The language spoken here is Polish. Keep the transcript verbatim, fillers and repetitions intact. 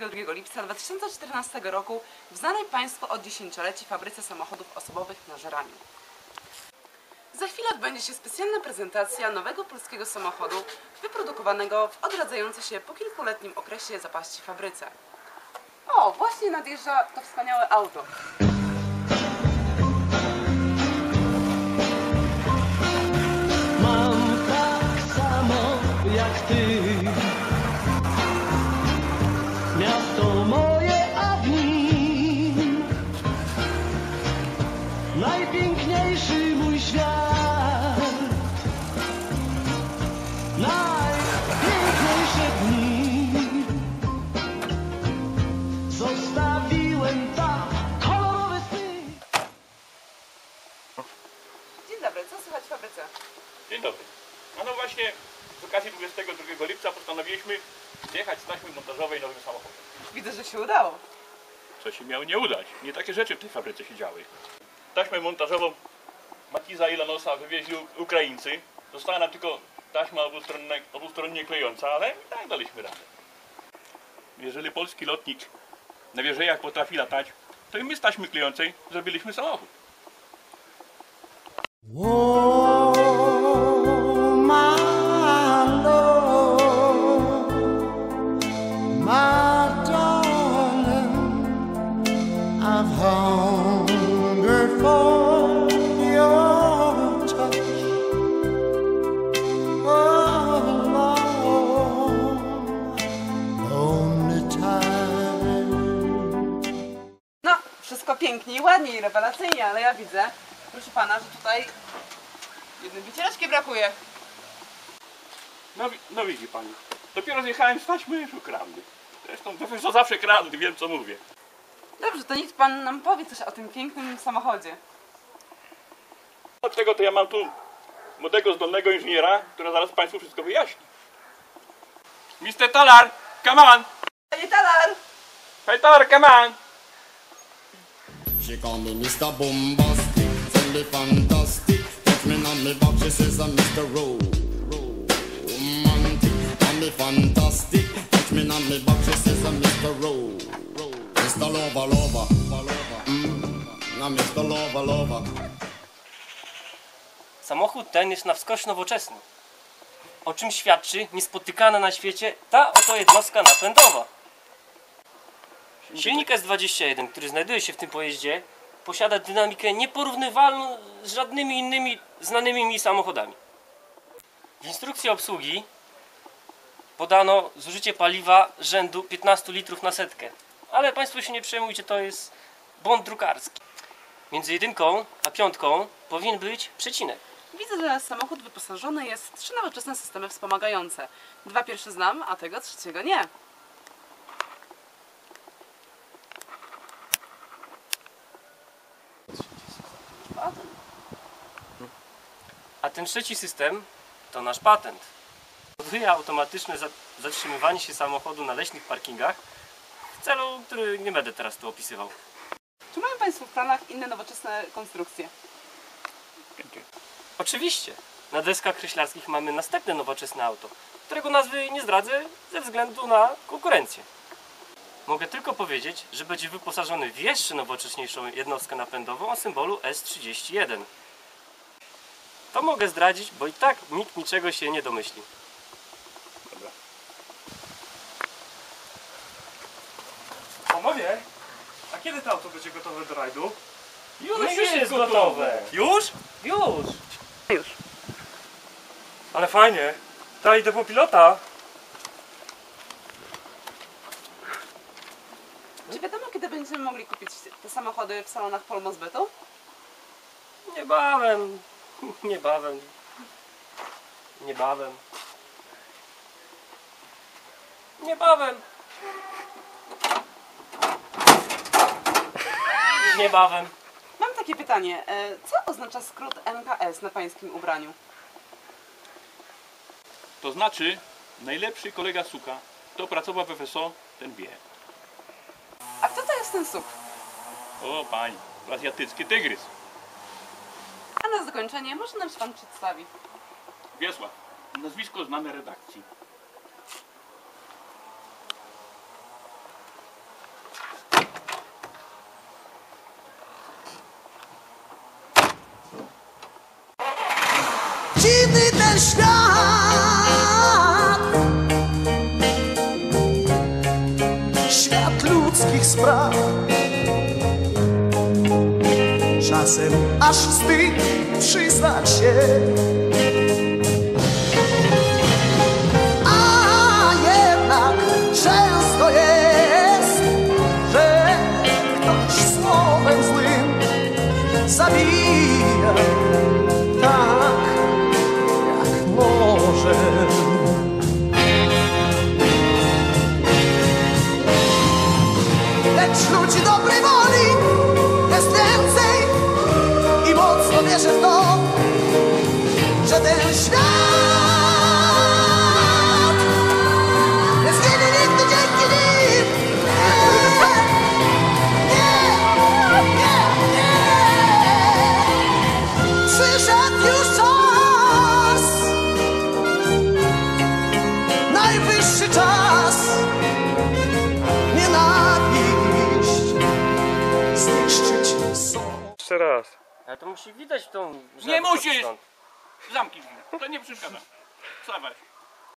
dwudziestego drugiego lipca dwa tysiące czternastego roku w znanej Państwu od dziesięcioleci fabryce samochodów osobowych na Żeraniu. Za chwilę odbędzie się specjalna prezentacja nowego polskiego samochodu wyprodukowanego w odradzającej się po kilkuletnim okresie zapaści fabryce. O, właśnie nadjeżdża to wspaniałe auto. Mam tak samo jak ty, miasto moje, a w nim najpiękniejszy mój świat, najpiękniejsze dni zostawiłem tam kolorowe sny. Dzień dobry, co słychać w fabryce? Dzień dobry. A no właśnie z okazji dwudziestego drugiego lipca postanowiliśmy zjechać z taśmy montażowej nowym samochodem. Widzę, że się udało. Co się miało nie udać. Nie takie rzeczy w tej fabryce się działy. Taśmę montażową Matiza i Lanosa wywieźli Ukraińcy. Została nam tylko taśma obustronnie, obustronnie klejąca, ale i tak daliśmy radę. Jeżeli polski lotnik na wieżejach potrafi latać, to i my z taśmy klejącej zrobiliśmy samochód. I've hungered for your touch a long, lonely time. No, wszystko pięknie i ładnie i rewelacyjnie, ale ja widzę, proszę pana, że tutaj jednej wycieraczki brakuje. No, no widzi pani, dopiero zjechałem z taśmy, już ukradły. Zresztą to zawsze kradły, wiem co mówię. Dobrze, to niech pan nam powie coś o tym pięknym samochodzie. Od tego to ja mam tu młodego, zdolnego inżyniera, który zaraz Państwu wszystko wyjaśni. mister Talar, come on! Panie Talar! Panie Talar, come on! She call me mister Bombastic, tell me fantastic. Touch me on me back, she says I'm mister Romantic. Call me fantastic, touch me on me back, she says I'm mister Romantic. mister Lover, lover, mm, I'm mister Lover, lover. Samochód ten jest na wskroś nowoczesny, o czym świadczy niespotykana na świecie ta oto jednostka napędowa. Silnik S dwadzieścia jeden, który znajduje się w tym pojeździe, posiada dynamikę nieporównywalną z żadnymi innymi znanymi mi samochodami. W instrukcji obsługi podano zużycie paliwa rzędu piętnaście litrów na setkę. Ale Państwo się nie przejmujcie, to jest błąd drukarski. Między jedynką a piątką powinien być przecinek. Widzę, że samochód wyposażony jest w trzy nowoczesne systemy wspomagające. Dwa pierwsze znam, a tego trzeciego nie. A ten trzeci system to nasz patent. Powoduje automatyczne zatrzymywanie się samochodu na leśnych parkingach w celu, który nie będę teraz tu opisywał. Czy mają Państwo w planach inne nowoczesne konstrukcje? Oczywiście, na deskach kreślarskich mamy następne nowoczesne auto, którego nazwy nie zdradzę ze względu na konkurencję. Mogę tylko powiedzieć, że będzie wyposażony w jeszcze nowocześniejszą jednostkę napędową o symbolu S trzydzieści jeden. To mogę zdradzić, bo i tak nikt niczego się nie domyśli. Dobra. Panowie, a kiedy to auto będzie gotowe do rajdu? Już, już jest, jest gotowe! Już? Już! Już. Ale fajnie. To idę po pilota. Czy wiadomo, kiedy będziemy mogli kupić te samochody w salonach Polmozbytu? Niebawem, niebawem, niebawem, niebawem, niebawem. Mam takie pytanie. Co oznacza skrót M K S na pańskim ubraniu? To znaczy, najlepszy kolega suka, kto pracował w F S O, ten wie. A kto to jest ten suk? O pani, to azjatycki tygrys. A na zakończenie może nam się pan przedstawi. Wiesław, nazwisko znane redakcji. ludzkich spraw. Czasem aż wstyd przyznać się, a jednak często jest, że ktoś słowem złym zabija tak, jak może. Lecz ludzi dobrej woli jest więcej i mocno wierzę w to, że ten świat nie zginie nigdy dzięki nim. Nie, nie, nie, nie. Przyszedł już czas, najwyższy czas nienawiść zniszczyć sobie. Jeszcze raz. Ale to musi widać tą... Nie żabę musisz! stąd. Zamknij drzwi, to nie przeszkadza. Wstawaj.